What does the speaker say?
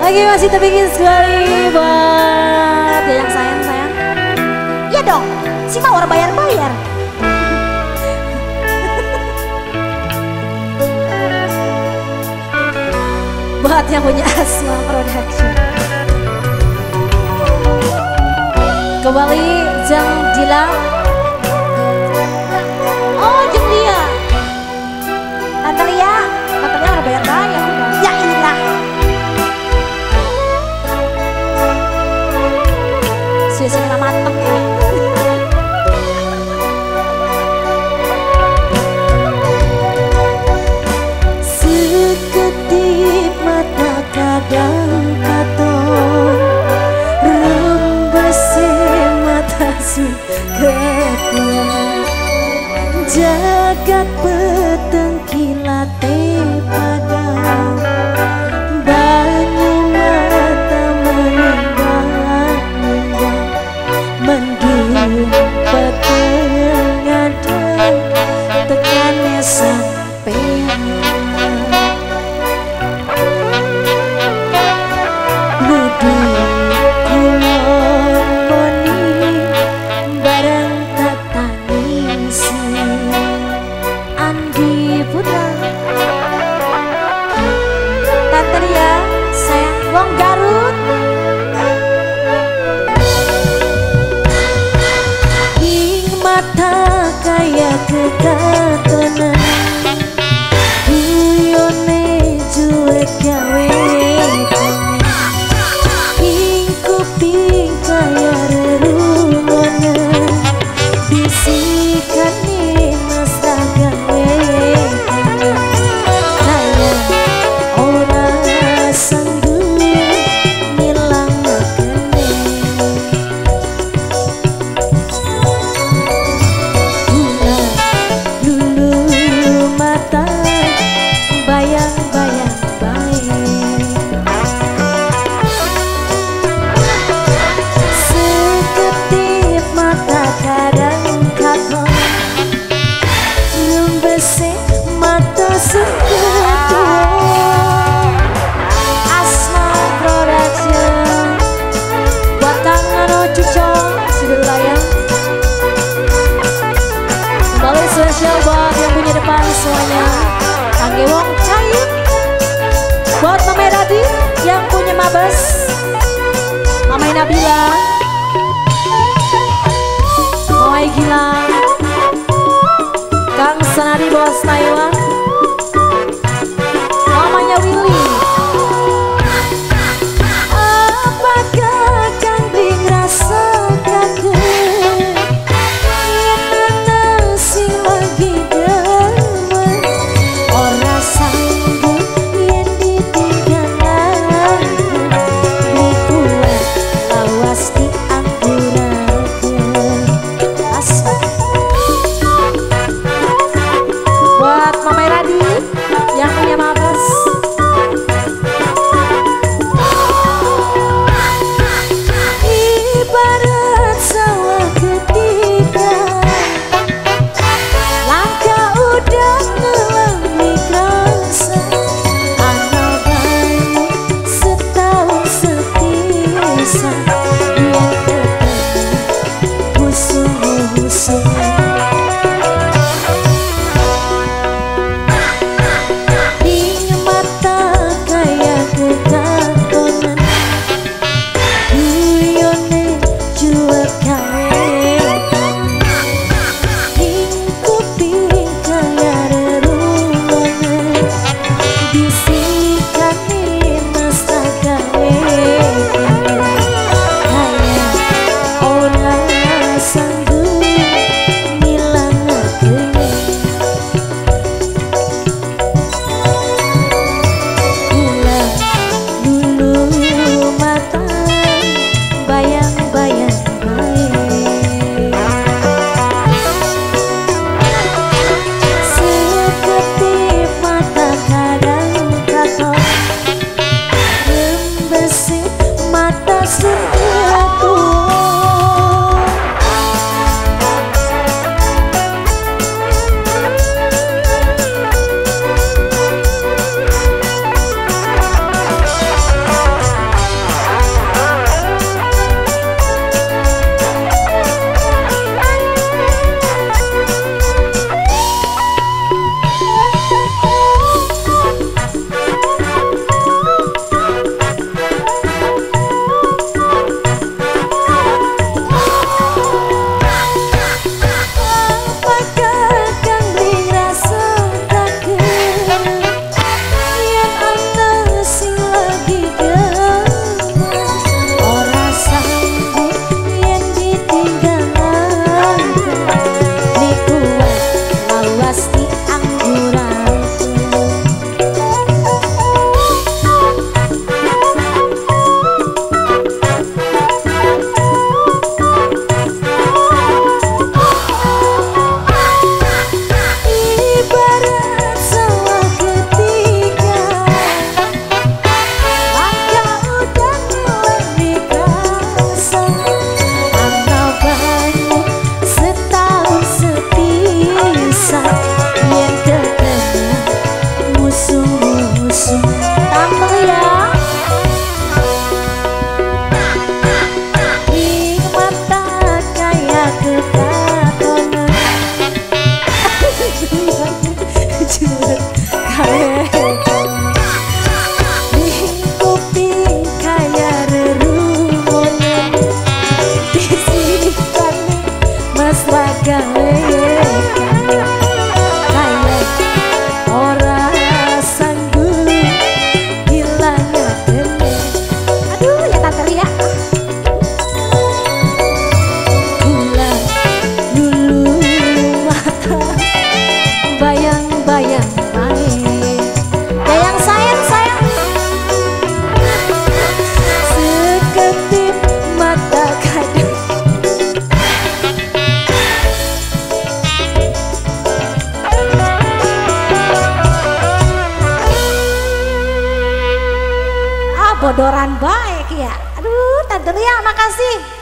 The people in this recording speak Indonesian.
lagi masih terbikin sekali buat yang sayang. Iya dong, si Mawar bayar-bayar. Buat yang punya Asma Production. Kembali Jeng Dila. Oh, Jeng Lia. Tante Lia udah bayar-bayar. Ya ilah. Sudah mateng ya. Seketip mata kadang katon, rembesi mata suketan, jagat peteng kilate padang, banyu mata meninggal-ninggal, mendung peteng ngadang, tekannya sampai kekatonan guyone cuek gawe ing kuping kaya rerungonan bisikane mesra gawe kaya ora sanggup nilang makene. Asma Production buat kangen cuco sebelayang. Kembali spesial buat yang punya depan semuanya. Kangge Wong Cair buat Mama Radi yang punya Mabes, Mama Nabila, Mama Gilang, Kang Senadi Bos Taiwan, mamanya Willy. Apakah Kang Bing rasa kaget yen sing lagi demen ora sanggup yen ditinggalan beli kuat lawas Tampil ya. Di mata kayak kekatonan. Juret kayak di kuping kayak rerumunan. Di sini kami mesra gawe kayak orang sanggup hilangnya kene. Aduh ya Tante Lia. Bulan dulu mata bayang-bayang main. Yang sayang seketip mata kadang. Bodoran baik ya. Aduh Tante Lia makasih.